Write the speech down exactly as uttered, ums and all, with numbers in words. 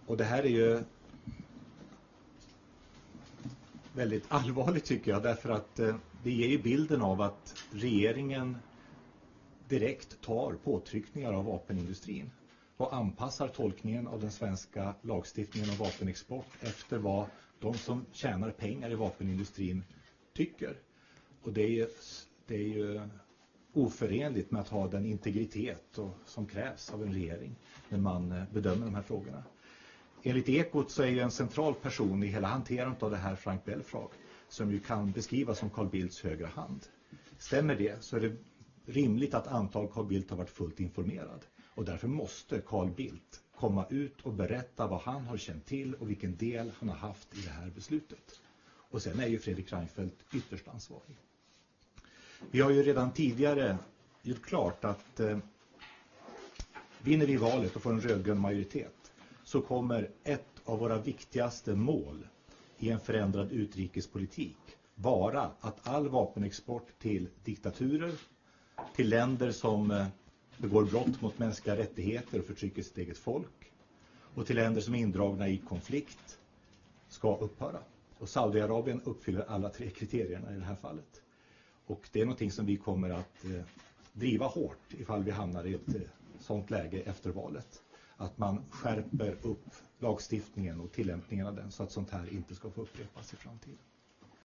Och det här är ju väldigt allvarligt tycker jag, därför att eh, det ger ju bilden av att regeringen direkt tar påtryckningar av vapenindustrin och anpassar tolkningen av den svenska lagstiftningen om vapenexport efter vad de som tjänar pengar i vapenindustrin tycker. Och det är ju, det är ju oförenligt med att ha den integritet och, som krävs av en regering när man eh, bedömer de här frågorna. Enligt Ekot så är ju en central person i hela hanterandet av det här Frank Belfrage, som ju kan beskrivas som Carl Bildts högra hand. Stämmer det så är det rimligt att anta att Carl Bildt har varit fullt informerad. Och därför måste Carl Bildt komma ut och berätta vad han har känt till och vilken del han har haft i det här beslutet. Och sen är ju Fredrik Reinfeldt ytterst ansvarig. Vi har ju redan tidigare gjort klart att eh, vinner vi valet och får en rödgrön majoritet, så kommer ett av våra viktigaste mål i en förändrad utrikespolitik vara att all vapenexport till diktaturer, till länder som begår brott mot mänskliga rättigheter och förtrycker sitt eget folk, och till länder som är indragna i konflikt ska upphöra. Och Saudiarabien uppfyller alla tre kriterierna i det här fallet. Och det är någonting som vi kommer att eh, driva hårt ifall vi hamnar i ett eh, sånt läge efter valet. Att man skärper upp lagstiftningen och tillämpningen av den så att sånt här inte ska få upprepas i framtiden.